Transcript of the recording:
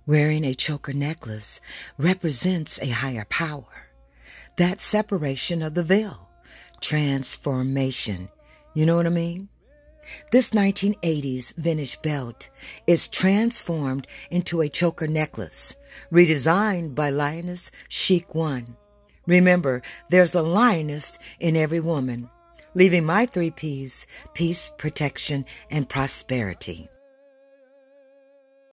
Wearing a choker necklace represents a higher power. That separation of the veil. Transformation. You know what I mean? This 1980s vintage belt is transformed into a choker necklace, redesigned by Lioness Chic One. Remember, there's a lioness in every woman. Leaving my 3 P's: peace, protection, and prosperity.